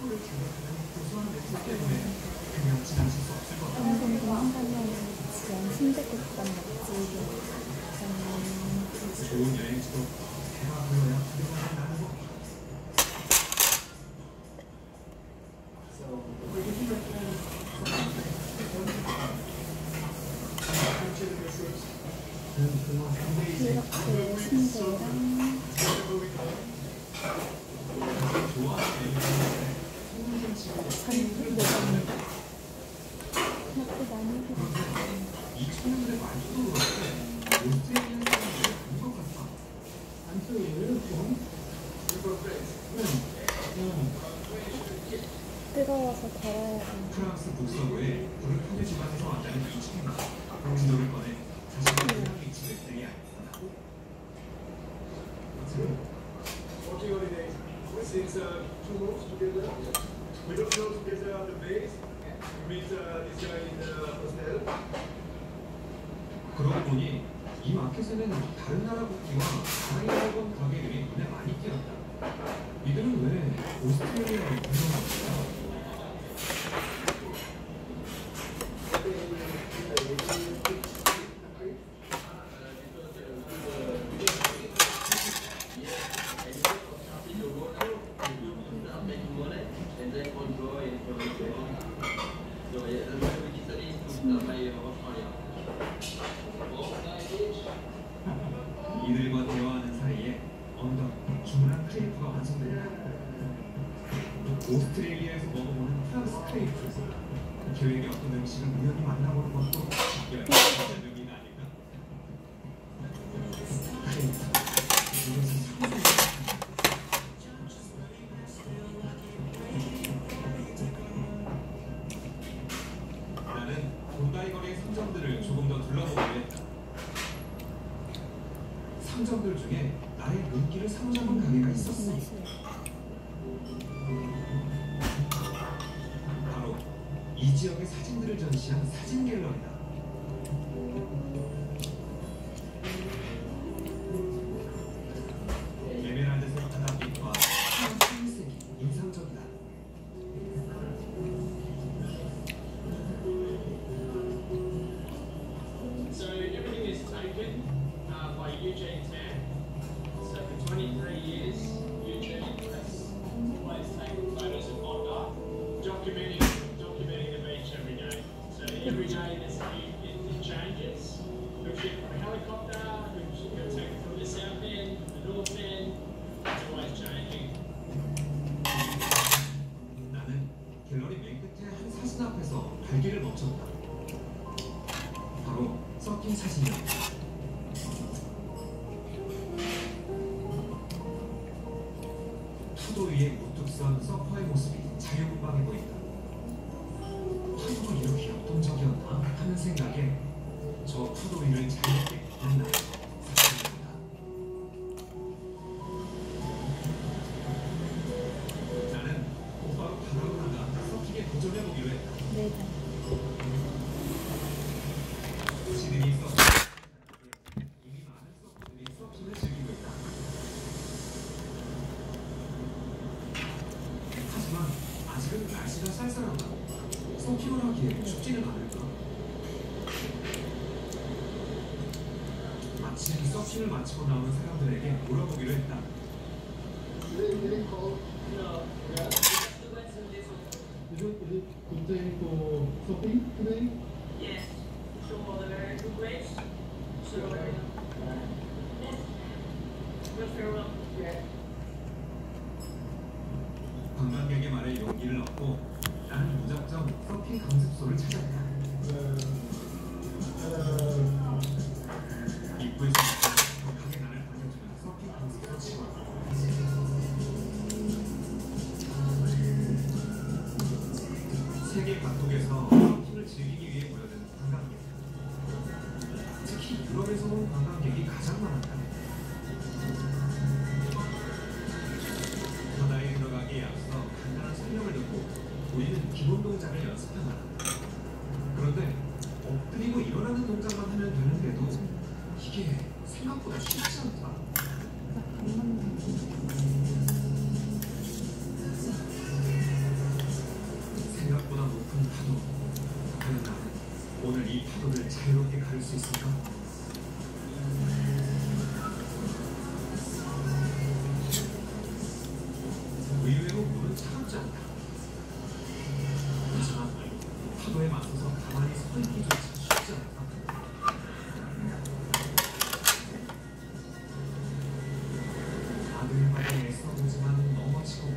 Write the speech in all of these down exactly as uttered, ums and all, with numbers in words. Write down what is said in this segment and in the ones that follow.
한국도 한 가면 지금 순대국밥 맛집이 좋은 여행지도 배가 불러야 나는 거. 이렇게 순대랑 잔뜩 먹었는데 맛도 많이 들었어요. 뜨거워서 덜어야 돼. 프랑스 북서부에 불을 켜게 집안에서 왔다는 이 친구가 진도를 꺼내 자신의 고향 위치를 들게 합니다. Since uh, two months together, we don't know together at the base. We meet uh, this guy in the hostel. 그러고 보니 이 마켓에는 다른 나라 국기와 다이아곤 가게들이 눈에 많이 띄었다. 이들은 왜 오스트레일리아로 운영한 걸까? 이들과 대화하는 사이에 언덕 주문한 크레이프가 완성된다. 오스트레일리아에서 먹어보는 프랑스 크레이프. 계획에 어떤 음식을 우연히 만나보는 것도 특별한 재능이 아닐까? 크레이프. 나는 본다이거리의 상점들을 조금 더 둘러보기로 했다. 상점들 중에 나의 눈길을 사로잡은 가게가 있었어. 바로 이 지역의 사진들을 전시한 사진 갤러리다. 에메랄드색 바닥빛과 하얀색이 인상적이다. So everything is taken uh, by Eugene Tan. So for twenty-three years, Eugene has always taken photos of Bondi, documenting documenting the beach every day. So every day there's it, it, it changes. He'll shoot from a helicopter, he'll, he'll take it from the south end, the north end. It's always changing. 나는 갤러리 맨 끝에 한 사진 앞에서 발길을 멈췄다. 바로 서핑 사진이었다. 파도 위에 우뚝 선 서퍼의 모습이 자유분방해 보인다. 파도가 이렇게 역동적이었나 하는 생각에 저 파도 위를 자유롭게 걷는 나의 사진입니다. 나는 곧바로 바다로 나가 서핑에 도전해보기로 했다. 네. 시드니 서핑. 이미 많은 서퍼들이 서핑을 즐기고 있다. 하지만 아직은 날씨가 쌀쌀하다. 서핑을 하기에 춥지는 않을까? 마침 서핑을 마치고 나오는 사람들에게 물어보기로 했다. Is it getting cold? No. Yeah. Is it, is it good time for shopping today? Yes, so the very good place. So, yes, good farewell. Yeah. 관광객의 말에 용기를 얻고 나는 무작정 서핑 강습소를 찾았다. 입구에서 격하게 나를 반겨주는 서핑 강습소 직원. 세계 각국에서 서핑을 즐기기 위해 모여든 관광객. 특히 유럽에서 온 관광객이 가장 많았다. 바다에 들어가기에 앞서 간단한 설명을 듣고 우리는 기본 동작을 연습하다. 그런데 엎드리고 일어나는 동작만 하면 되는데도 이게 생각보다 쉽지 않다. 파도를 자유롭게 가를 수 있을까? 의외로 물은 차갑지 않다. 하지만 파도에 맞서서 가만히 서 있기조차 쉽지 않다. 바들바들 애써보지만 넘어지고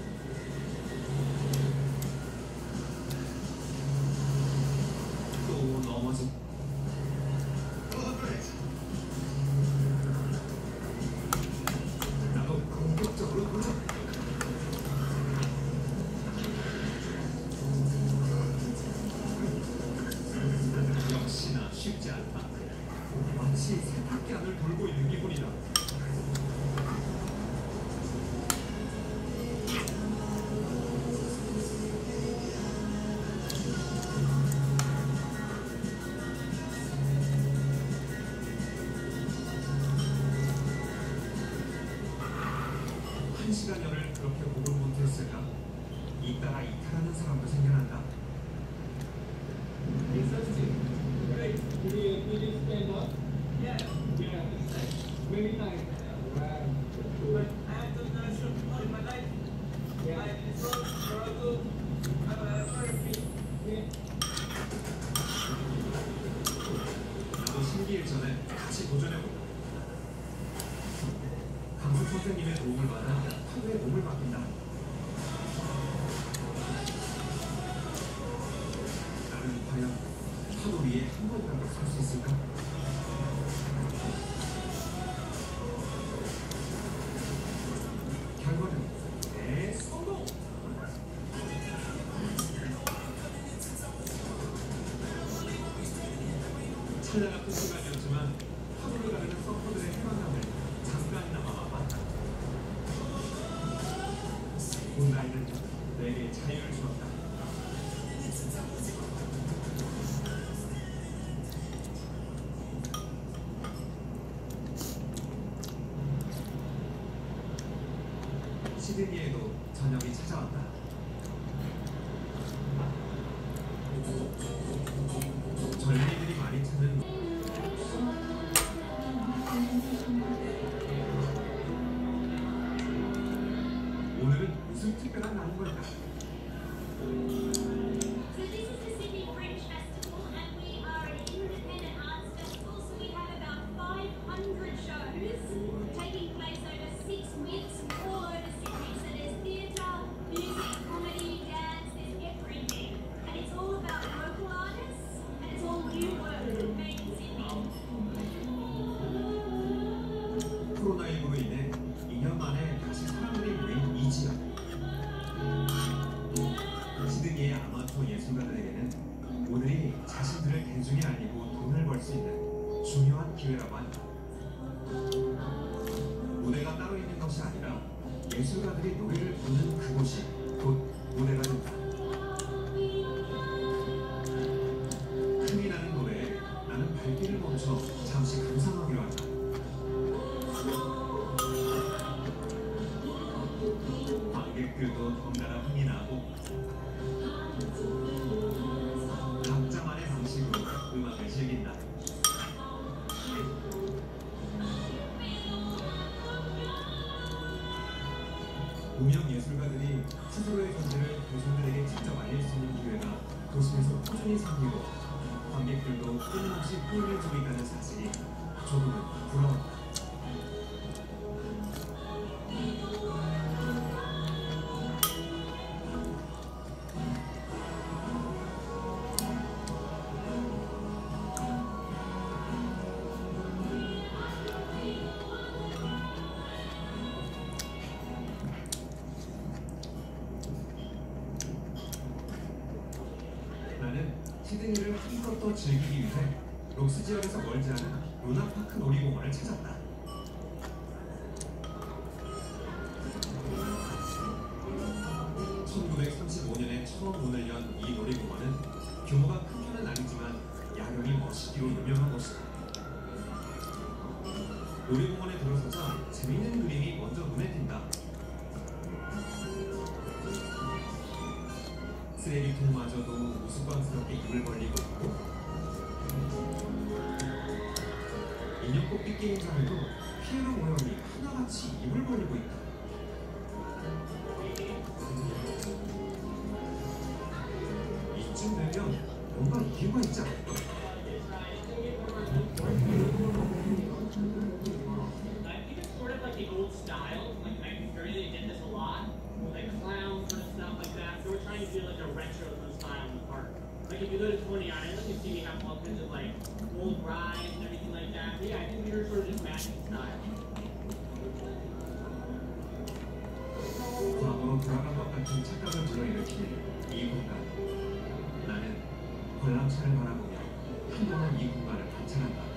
또 넘어지고 나도 공격적으로 도전. 역시나 쉽지 않다. 마치 세탁기 안을 돌고 있는 기분이다. 한 시간여를 그렇게 목을 못했을까? 이따가 이탈하는 사람도 생겨난다. Exhausting. Great. Did you, did you stand up? Yeah. Yeah. Many times. Wow. But I have done that so much in my life. Yeah. I struggle, struggle, uh, therapy. Yeah. 나도 심기일 전에 같이 도전해보자. 강습 선생님의 도움을 받아 파도에 몸을 맡긴다. 나는 과연 파도 위에 한 번이라도 설 수 있을까? 결과는 대성공! 찬란한 시간이었지만 파도를 가르는 서퍼들의 해방감을 잠깐이나마 맛봤다. 온라인은 내게 자유를 주었다. 시드니에도 저녁이 찾아왔다. 젊은이들이 많이 찾는 오늘은 무슨 특별한 날인 걸까? So this is the Sydney Fringe Festival, and we are an independent arts festival. So we have about five hundred shows taking place over six weeks all over Sydney. So there's theatre, music, comedy, dance, there's everything, and it's all about local artists, and it's all new work made in Sydney. 코로나십구로 인해 이 년 만에 다시 사람들이 모인 이 지역. 시드니의 아마추어 예술가들에게는 오늘이 자신들을 대중에 알리고 돈을 벌 수 있는 중요한 기회라고 한다. 무대가 따로 있는 것이 아니라 예술가들이 노래를 부르는 그곳이 곧 무대가 된다. 흥이 나는 노래에 나는 발길을 멈춰 잠시 감상하기로 한다. 관객들도 덩달아 흥이 나고 각자만의 방식으로 음악을 즐긴다. 무명 예술가들이 스스로의 존재를 대중들에게 직접 알릴 수 있는 기회가 도심에서 꾸준히 생기고 관객들도 끊임없이 힘을 주고 있다는 사실이 조금은 부러웠다. 나는 시드니를 한껏 더 즐기기 위해 록스 지역에서 멀지 않은 루나파크 놀이공원을 찾았다. 천구백삼십오 년에 처음 문을 연 이 놀이공원은 규모가 큰 편은 아니지만 야경이 멋있기로 유명한 곳이다. 놀이공원에 들어서자 재밌는 그림이 먼저 눈에 띈다. 쓰레기통마저도 우스꽝스럽게 입을 벌리고 있고 인형 뽑기 게임장에도 피에로 모형이 하나같이 입을 벌리고 있다. 이쯤 되면 뭔가 이유가 있지 않을까? I think it's sort of like the old style, like nineteen thirty, they did this a lot, like clowns and stuff like that. So we're trying to do like a retro style in the park. Like if you go to Coney Island, you see we have all kinds of like old rides and everything like that. But yeah, I think we were sort of just matching style. 과거로 돌아간 것 같은 착각을 불러일으키는 이 공간. 나는 관람차를 바라보며 한동안 이 공간을 관찰한다.